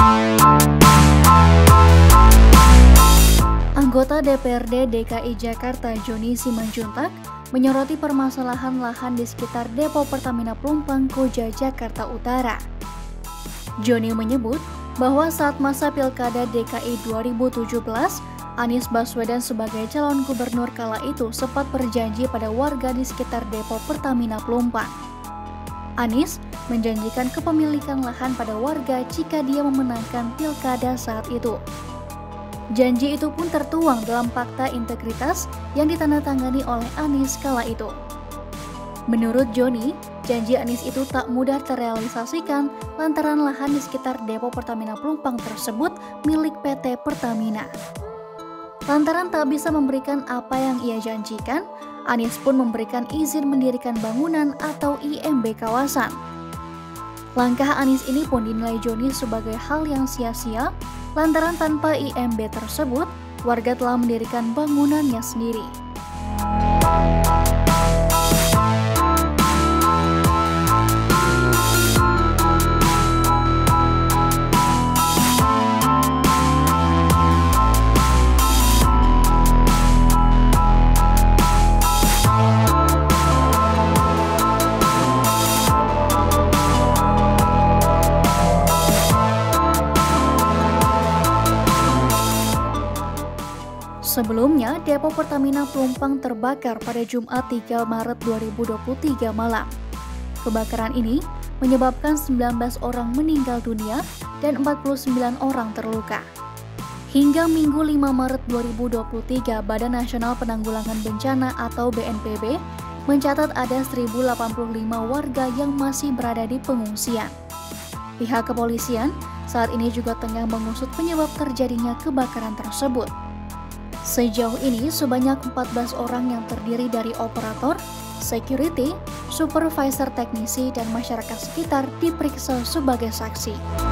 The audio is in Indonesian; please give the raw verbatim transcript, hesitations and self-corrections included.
Anggota D P R D D K I Jakarta Joni Simanjuntak menyoroti permasalahan lahan di sekitar depo Pertamina Pelumpang Koja, Jakarta Utara. Joni menyebut bahwa saat masa Pilkada D K I dua ribu tujuh belas, Anies Baswedan sebagai calon gubernur kala itu sempat berjanji pada warga di sekitar depo Pertamina Pelumpang. Anies menjanjikan kepemilikan lahan pada warga jika dia memenangkan Pilkada saat itu. Janji itu pun tertuang dalam Fakta Integritas yang ditandatangani oleh Anies kala itu. Menurut Joni, janji Anies itu tak mudah terrealisasikan lantaran lahan di sekitar depo Pertamina Pelumpang tersebut milik P T Pertamina. Lantaran tak bisa memberikan apa yang ia janjikan, Anies pun memberikan izin mendirikan bangunan atau I M B kawasan. Langkah Anies ini pun dinilai Joni sebagai hal yang sia-sia, lantaran tanpa I M B tersebut, warga telah mendirikan bangunannya sendiri. Sebelumnya, depo Pertamina Pelumpang terbakar pada Jumat tiga Maret dua ribu dua puluh tiga malam. Kebakaran ini menyebabkan sembilan belas orang meninggal dunia dan empat puluh sembilan orang terluka. Hingga Minggu lima Maret dua ribu dua puluh tiga, Badan Nasional Penanggulangan Bencana atau B N P B mencatat ada seribu delapan puluh lima warga yang masih berada di pengungsian. Pihak kepolisian saat ini juga tengah mengusut penyebab terjadinya kebakaran tersebut. Sejauh ini sebanyak empat belas orang yang terdiri dari operator, security, supervisor teknisi, dan masyarakat sekitar diperiksa sebagai saksi.